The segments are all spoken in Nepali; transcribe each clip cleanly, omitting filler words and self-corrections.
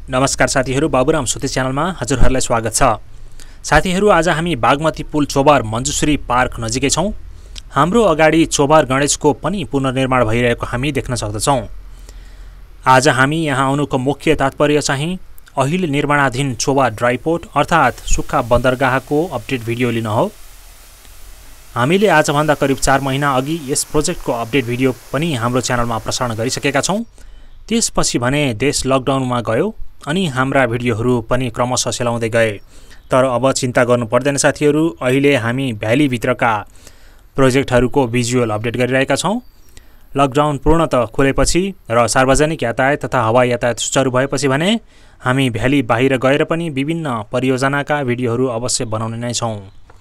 नमस्कार साथीहरू, बाबुराम सुते च्यानलमा हजुरहरूलाई स्वागत छ। साथीहरू, आज हामी बागमती पुल चोभार मञ्जुश्री पार्क नजिकै छौं। हाम्रो अगाडि चोभार गणेशको पनि पुनर्निर्माण भइरहेको हामी देख्न सक्दछौं। आज हामी यहाँ आउनुको मुख्य तात्पर्य चाहिँ अहिले निर्माणाधीन चोभार ड्राइपोर्ट अर्थात् सुक्खा बन्दरगाहको अपडेट भिडियो लिन हो। हामीले आजभन्दा करिब 4 महिना अघि यस प्रोजेक्टको अपडेट भिडियो पनि हाम्रो च्यानलमा प्रसारण गरिसकेका छौं। त्यसपछि भने देश लकडाउनमा गयो अनि हाम्रा भिडियोहरू पनि क्रमशः सेलाउँदै गए। तर अब चिन्ता गर्नु पर्दैन साथीहरू, अहिले हामी भ्याली भित्रका प्रोजेक्टहरूको भिजुअल अपडेट गरिरहेका छौं। लकडाउन पूर्णतः खुलेपछि र सार्वजनिक यातायात तथा हवाई यातायात सुचारू भएपछि भने हामी भ्याली बाहिर गएर पनि विभिन्न परियोजनाका भिडियोहरू अवश्य बनाउने नै छौं।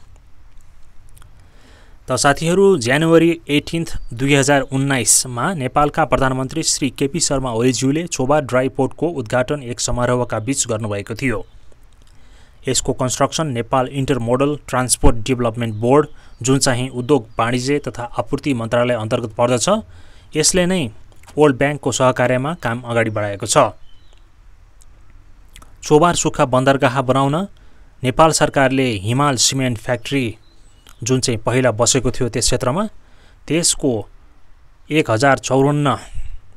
त साथीहरू, जनवरी 18 2019 मा नेपालका प्रधानमन्त्री श्री केपी शर्मा ओलीज्यूले चोभार ड्राइपोर्टको उद्घाटन एक समारोहका बीच गर्नुभएको थियो। यसको construction Nepal intermodal transport development board, जुन चाहिँ उद्योग वाणिज्य तथा आपूर्ति मन्त्रालय अन्तर्गत पर्दछ, यसले नै वर्ल्ड ब्याङ्कको सहकार्यमा काम अगाडि बढाएको छ। चोभार सुक्खा बन्दरगाह बनाउन नेपाल सरकारले हिमाल सिमेन्ट फ्याक्ट्री, जुन चाहिँ पहिला बसेको थियो त्यस क्षेत्रमा, त्यसको 1054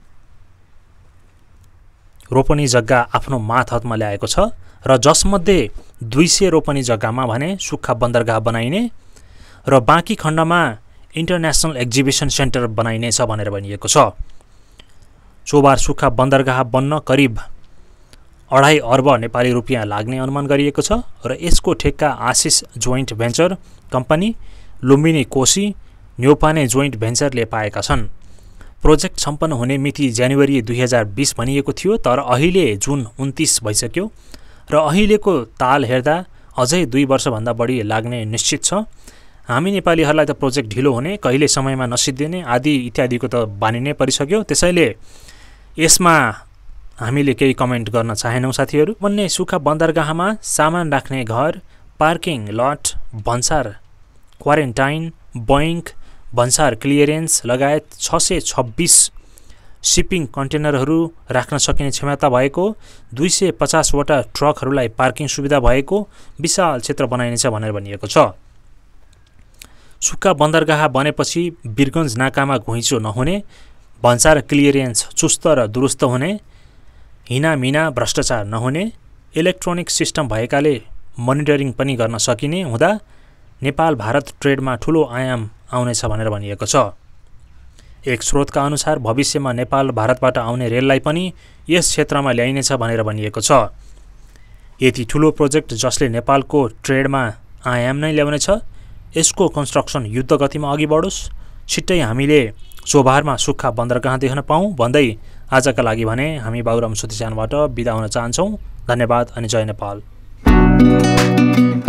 रोपनी जग्गा आफ्नो मातहतमा ल्याएको छ र जसमध्ये 200 रोपनी जग्गामा भने सुक्खा बन्दरगाह बनाइने र बाँकी खण्डमा इन्टरनेसनल एक्जिबिसन सेन्टर बनाइनेछ भनेर भनिएको छ। चोभार सुक्खा बन्दरगाह बन्न करिब 2.5 अर्ब नेपाली रुपियाँ लाग्ने अनुमान गरिएको छ र यसको ठेक्का Ashish joint venture company, Lumbini Koshi, Neupane joint भेन्चरले पाएका छन्। प्रोजेक्ट सम्पन्न हुने मिति जनवरी 2020 भनिएको थियो, तर अहिले जुन 29 भइसक्यो र अहिलेको ताल हेर्दा अझै 2 वर्षभन्दा बढी लाग्ने निश्चित छ। हामी नेपालीहरूलाई त प्रोजेक्ट ढिलो हुने, कहिले समयमा नसिद्धिने आदि इत्यादिको त बानी नै परिसक्यो। त्यसैले यसमा हामीले केही कमेन्ट गर्न चाहेनौँ साथीहरू। भन्ने सुक्खा बन्दरगाहमा सामान राख्ने घर, पार्किङ लट, भन्सार क्वारेन्टाइन, बैङ्क, भन्सार क्लियरेन्स लगायत 626 सिपिङ कन्टेनरहरू राख्न सकिने क्षमता भएको, 250 वटा ट्रकहरूलाई पार्किङ सुविधा भएको विशाल क्षेत्र बनाइनेछ भनेर भनिएको छ। सुक्खा बन्दरगाह बनेपछि वीरगञ्ज नाकामा घुइँचो नहुने, भन्सार क्लियरेन्स चुस्त र दुरुस्त हुने, हिनामिना भ्रष्टाचार नहुने, इलेक्ट्रोनिक सिस्टम भएकाले मोनिटरिङ पनि गर्न सकिने हुँदा नेपाल भारत ट्रेडमा ठूलो आयाम आउनेछ भनेर भनिएको छ। एक स्रोतका अनुसार भविष्यमा नेपाल भारतबाट आउने रेललाई पनि यस क्षेत्रमा ल्याइनेछ भनेर भनिएको छ। यति ठूलो प्रोजेक्ट जसले नेपालको ट्रेडमा आयाम नै ल्याउनेछ, यसको कन्स्ट्रक्सन युद्ध गतिमा अघि बढोस्, छिट्टै हामीले चोभारमा सुक्खा बन्दरगाह देख्न पाऊँ भन्दै आजका लागि भने हामी बाबुराम सुते च्यानलबाट बिदा हुन चाहन्छौँ। धन्यवाद अनि जय नेपाल।